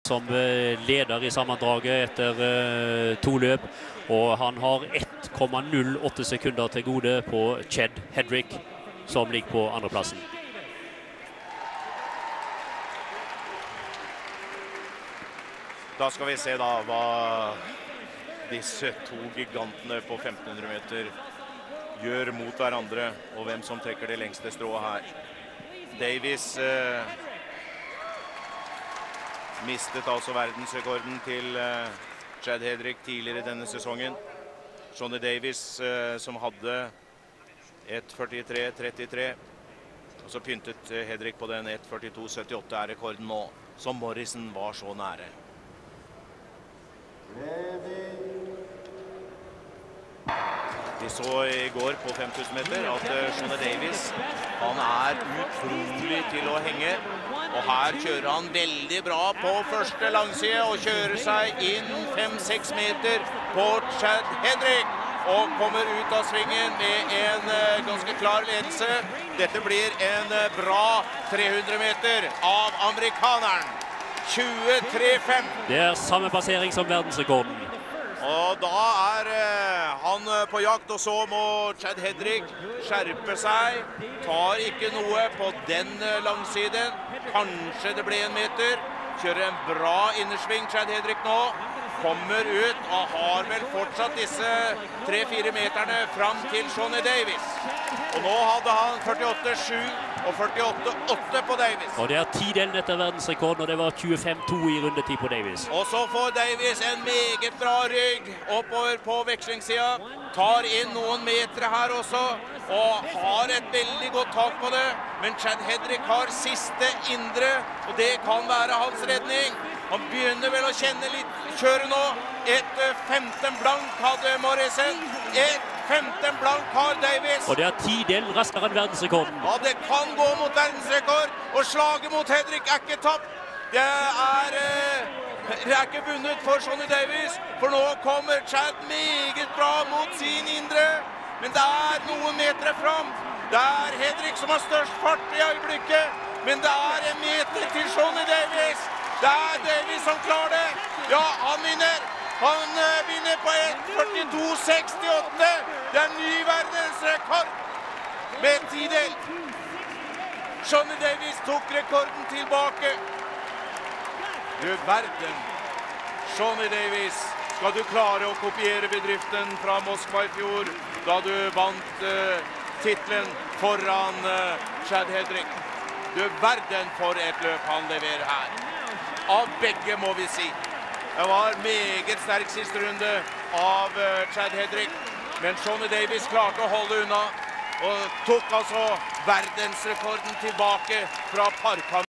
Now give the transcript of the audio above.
som leder i sammendraget etter 2 løp. Og han har 1,08 sekunder til gode på Chad Hedrick, som ligger på andreplassen. Da skal vi se da hva disse 2 gigantene på 1500 meter gjør mot hverandre, og hvem som trekker det lengste strået her. Davis mistet altså verdensrekorden til Chad Hedrick tidligere denne sesongen. Johnny Davis som hadde 1:43,33, og så pyntet Hedrick på den. 1:42,78 er rekorden nå, som Morrison var så nære. Vi så i går på 5000 meter at Johnny Davis, han er utrolig til å henge. Og her kjører han veldig bra på første langside og kjører seg inn 5-6 meter på Chad Hedrick. Og kommer ut av svingen med en ganske klar ledelse. Dette blir en bra 300 meter av amerikaneren. 23,5. Det er samme passering som verdensrekorden. Og da er han på jakt, og så må Chad Hedrick skjerpe seg. Tar ikke noe på den langsiden. Kanskje det ble 1 meter. Kjører en bra innersving, Chad Hedrick nå. Kommer ut og har vel fortsatt disse 3-4 meterne fram til Johnny Davis. Og nå hadde han 48,7 og 48,8 på Davis. Og det er 10 etter verdensrekorden, og det var 25,2 i rundetid på Davis. Og så får Davis en meget bra rygg oppover på vekslingssida. Tar inn noen meter her også, og har et veldig godt tak på det. Men Chad Hedrick har siste indre, og det kan være hans redning. Han begynner vel å kjenne litt kjøret nå. 1:15 blank hadde Morrison. 1:15 blank har Davis. Og det er 10 raskere enn verdensrekorden. Ja, det kan gå mot verdensrekord, og slaget mot Hedrick er ikke tapt. Det er ikke vunnet for Johnny Davis, for nå kommer Chad meget bra mot sin indre. Men det er noen meter fram. Det er Hedrick som har størst fart i øyeblikket, men det er 1 meter til Johnny Davis. Det er Davis som klarer det. Ja, han vinner. Han vinner på 1:42,68. Det er ny verdensrekord med 10-del. Johnny Davis tok rekorden tilbake. Du verden. Johnny Davis, skal du klare å kopiere bedriften fra Moskva i fjor, da du vant titlen foran Chad Hedrick? Du verden for et løp han leverer her. Av begge, må vi si. Det var meget sterk siste runde av Chad Hedrick, men Johnny Davis klarte å holde unna, og tok altså verdensrekorden tilbake fra parkant.